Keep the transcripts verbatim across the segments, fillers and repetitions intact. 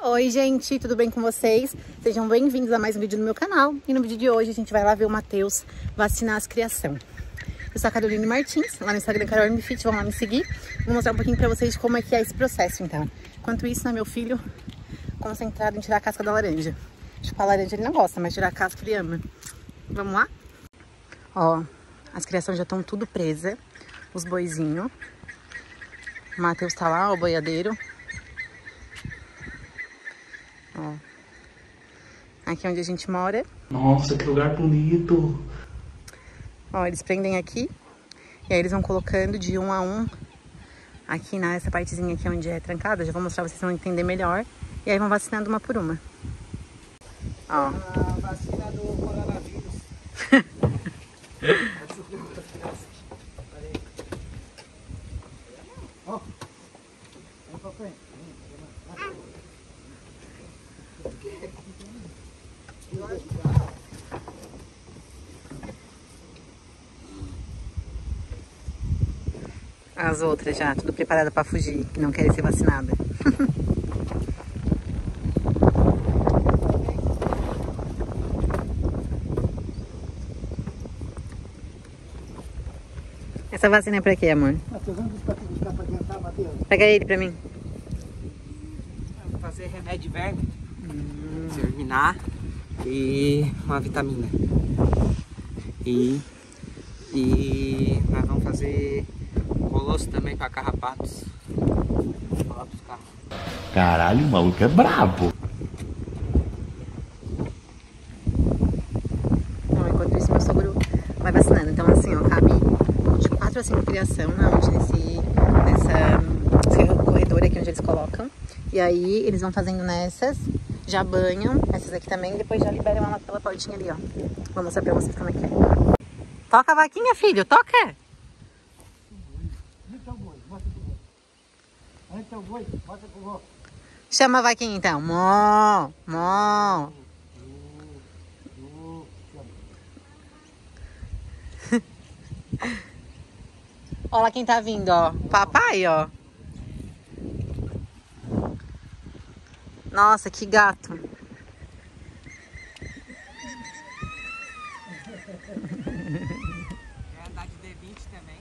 Oi gente, tudo bem com vocês? Sejam bem-vindos a mais um vídeo no meu canal. E no vídeo de hoje a gente vai lá ver o Matheus vacinar as criação. Eu sou a Caroline Martins, lá no Instagram Caroline Fit, vão lá me seguir. Vou mostrar um pouquinho pra vocês como é que é esse processo então. Enquanto isso, né, meu filho concentrado em tirar a casca da laranja. Tipo, a laranja ele não gosta, mas tirar a casca ele ama. Vamos lá? Ó, as criações já estão tudo presas, os boizinhos. O Matheus tá lá, o boiadeiro. Ó, aqui onde a gente mora. Nossa, que lugar bonito. Ó, eles prendem aqui e aí eles vão colocando de um a um aqui nessa partezinha aqui onde é trancada. Já vou mostrar, vocês vão entender melhor. E aí vão vacinando uma por uma. Ó. A vacina do coronavírus. Ó. Vem pra frente. As outras já, tudo preparada pra fugir, que não querem ser vacinada. Essa vacina é pra quê, amor? Matheus, vamos buscar pra adiantar, Matheus. Pega ele pra mim. Vou fazer remédio de verme, hum. Terminar e uma vitamina. E, e nós vamos fazer colosso também para carrapatos. Vou lá buscar. Caralho, o maluco é brabo. Bom, enquanto isso, meu sogro vai vacinando. Então, assim, ó, cabe de quatro a cinco criação na onde nesse, nessa, nesse corredor aqui onde eles colocam. E aí, eles vão fazendo nessas, já banham, essas aqui também, e depois já liberam ela pela portinha ali, ó. Vou mostrar pra vocês como é que é. Toca a vaquinha, filho, toca! Chama a vaquinha então. Mó, mó. Olha lá quem tá vindo, ó. Papai, ó. Nossa, que gato. Quer andar de D vinte também?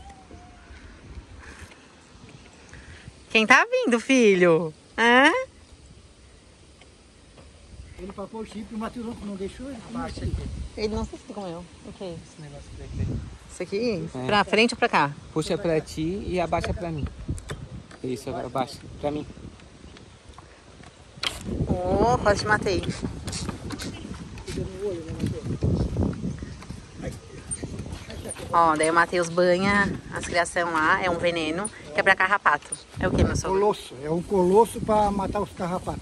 Quem tá vindo, filho? Hã? Ele papou o chip e o Matheus não deixou ele. Abaixa aqui. Ele não se assim como eu. O que é isso? Esse negócio daqui. Isso aqui? É. Pra frente ou pra cá? Puxa pra ti e abaixa pra mim. Isso, agora abaixa pra mim. Oh, quase te matei. Ó, daí o Matheus banha as criação lá, é um veneno, que é pra carrapato. É o que, meu sogro? Colosso. É um colosso pra matar os carrapatos.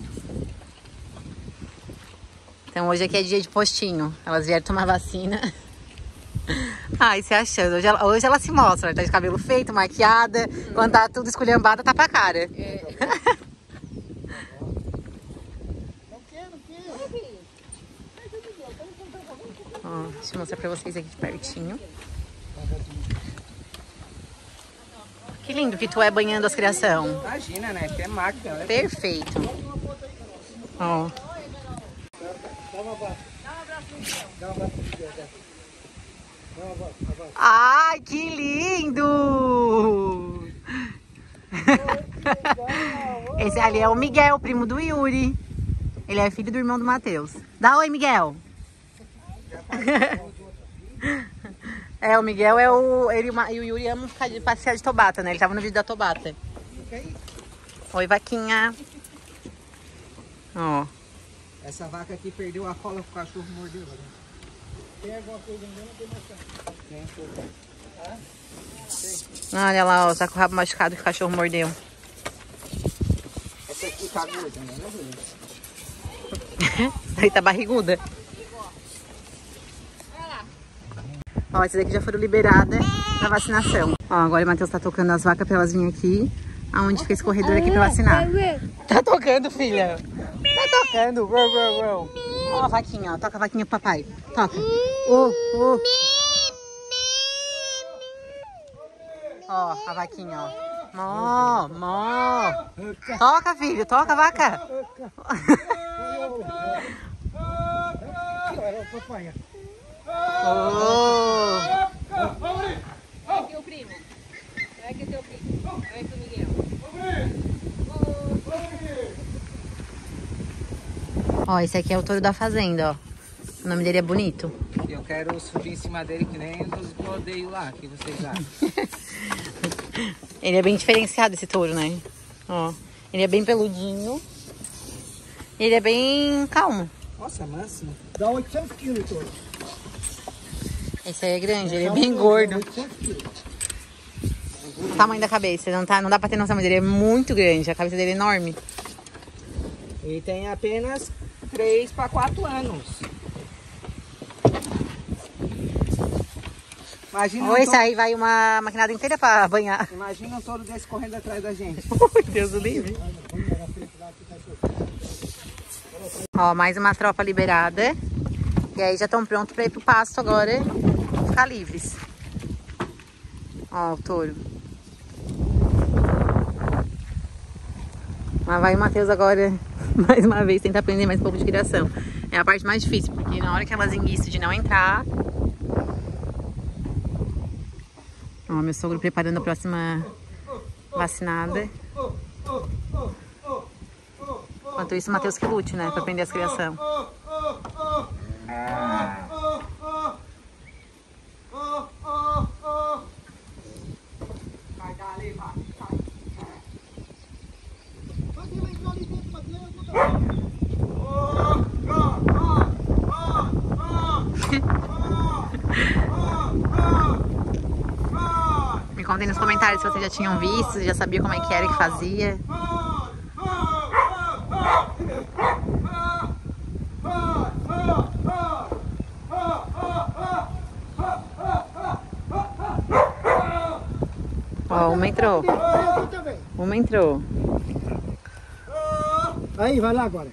Então hoje aqui é dia de postinho. Elas vieram tomar vacina. Ai, se achando. Hoje ela, hoje ela se mostra, ela tá de cabelo feito, maquiada. Quando tá tudo esculhambada, tá pra cara. É. Ó, deixa eu mostrar pra vocês aqui de pertinho. Que lindo que tu é banhando as criação. Imagina, né? Que é máquina, né? Perfeito. Ó. Dá um abraço. Dá um abraço. Dá um abraço. Ai, que lindo! Esse ali é o Miguel, primo do Yuri. Ele é filho do irmão do Matheus. Dá oi, Miguel. É, o Miguel é o... Ele e o Yuri amam ficar de passear de Tobata, né? Ele tava no vídeo da Tobata. Oi, vaquinha. Ó. Essa vaca aqui perdeu a cola, o cachorro mordeu. Né? Tem alguma coisa ainda? Não tem mais. Tem, tem. Ah? Tem. Olha lá, ó. Tá com o rabo machucado que o cachorro mordeu. Essa aqui tá gorda, né? Essa aí tá barriguda. Ó, essas aqui já foram liberadas na vacinação. Ó, agora o Matheus tá tocando as vacas pra elas virem aqui. Aonde fica esse corredor aqui pra vacinar. Tá tocando, filha. Tá tocando. Uou, uou, uou. Ó a vaquinha, ó. Toca a vaquinha pro papai. Toca. Uh, uh. Ó, a vaquinha, ó. Mó, mó. Toca, filho, toca, vaca. Oh. Vai aqui o primo. Vai aqui o teu primo. Vai aqui o Miguel. Ó, esse aqui é o touro da fazenda, ó. O nome dele é bonito. Eu quero subir em cima dele que nem dos rodeios lá, que vocês acham. Ele é bem diferenciado, esse touro, né? Ó, ele é bem peludinho. Ele é bem calmo. Nossa, manso. Dá oitocentos quilos, touro. Esse aí é grande, ele é bem gordo. oitocentos quilos. O tamanho da cabeça, não, tá, não dá pra ter noção, mas ele é muito grande. A cabeça dele é enorme. Ele tem apenas três para quatro anos. Imagina Ou um esse touro, aí vai uma maquinada inteira pra banhar. imagina um touro desse correndo atrás da gente. Ui, Deus do livre. Ó, mais uma tropa liberada. E aí já estão prontos pra ir pro pasto agora, ficar livres. Ó, o touro. Lá vai o Matheus agora, mais uma vez, tentar aprender mais um pouco de criação. É a parte mais difícil, porque na hora que elas enguiçam de não entrar... Ó, meu sogro preparando a próxima vacinada. Enquanto isso, o Matheus que lute, né? Pra aprender as criação. Vai dar ali, vai. Me contem nos comentários se vocês já tinham visto, se já sabiam como é que era que fazia. Ó, uma entrou. Uma entrou. Aí, vai lá agora.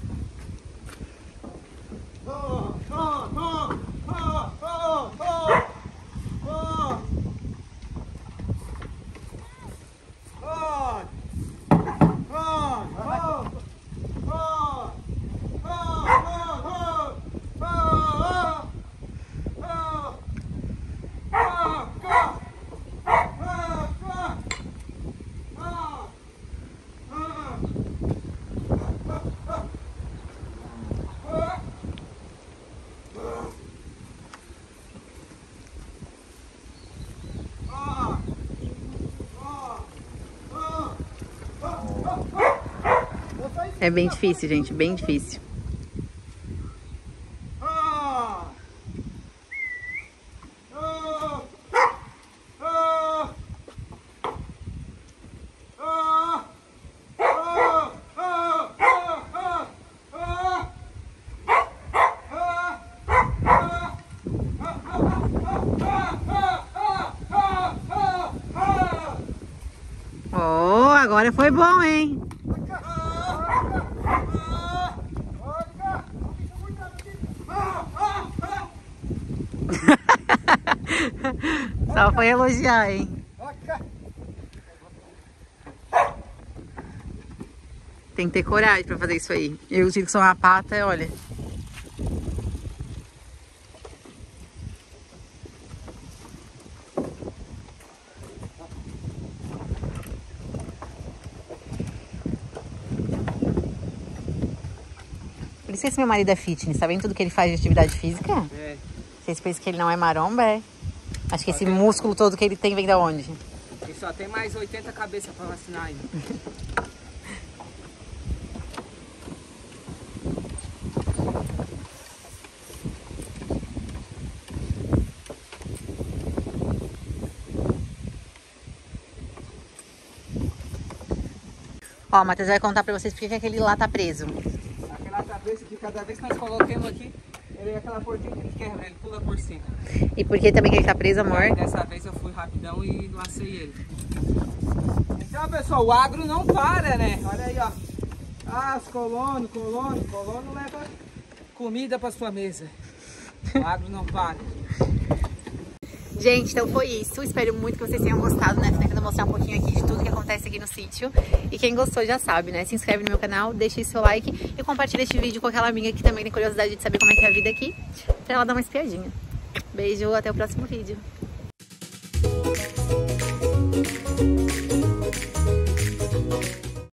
É bem difícil, gente, bem difícil. Oh, agora foi bom, hein? Só foi elogiar, hein? Tem que ter coragem pra fazer isso aí. Eu tive que só uma pata, olha. Por isso que esse meu marido é fitness, tá vendo tudo que ele faz de atividade física? É. Vocês pensam que ele não é maromba, é? Acho que esse músculo todo que ele tem vem da onde? E só tem mais oitenta cabeças pra vacinar ainda. Ó, o Matheus vai contar pra vocês porque que aquele lá tá preso. Aquela cabeça que cada vez que nós colocamos aqui, ele é aquela portinha que ele quebra, ele pula por cima. E por que também que ele tá preso, amor? Dessa vez eu fui rapidão e lacei ele. Então, pessoal, o agro não para, né? Olha aí, ó. Ah, os colonos, colono, colono leva comida pra sua mesa. O agro não para. Gente, então foi isso. Espero muito que vocês tenham gostado, né? Tô tentando mostrar um pouquinho aqui de tudo que acontece aqui no sítio. E quem gostou já sabe, né? Se inscreve no meu canal, deixa seu like e compartilha este vídeo com aquela amiga que também tem curiosidade de saber como é que é a vida aqui, pra ela dar uma espiadinha. Beijo, até o próximo vídeo.